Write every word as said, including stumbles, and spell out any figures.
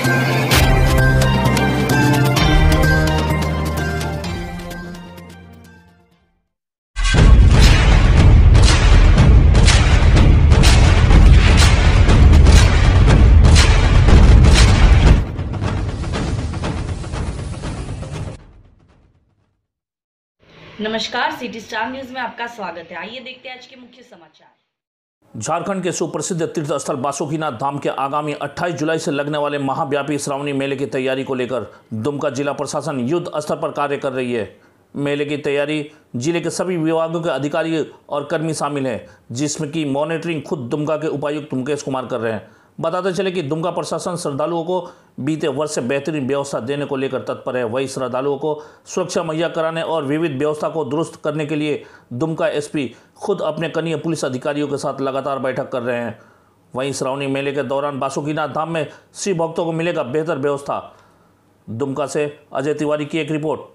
नमस्कार, city star news में आपका स्वागत है। आइए देखते हैं आज के मुख्य समाचार। झारखंड के सुप्रसिद्ध तीर्थ स्थल बासुकीनाथ धाम के आगामी अट्ठाईस जुलाई से लगने वाले महाव्यापी श्रावणी मेले की तैयारी को लेकर दुमका जिला प्रशासन युद्ध स्तर पर कार्य कर रही है। मेले की तैयारी जिले के सभी विभागों के अधिकारी और कर्मी शामिल हैं, जिसमें की मॉनिटरिंग खुद दुमका के उपायुक्त मुकेश कुमार कर रहे हैं। बताते चले कि दुमका प्रशासन श्रद्धालुओं को बीते वर्ष से बेहतरीन व्यवस्था देने को लेकर तत्पर है। वहीं श्रद्धालुओं को सुरक्षा मुहैया कराने और विविध व्यवस्था को दुरुस्त करने के लिए दुमका एसपी खुद अपने कनीय पुलिस अधिकारियों के साथ लगातार बैठक कर रहे हैं। वहीं श्रावणी मेले के दौरान बासुकीनाथ धाम में शिव भक्तों को मिलेगा बेहतर व्यवस्था। दुमका से अजय तिवारी की एक रिपोर्ट।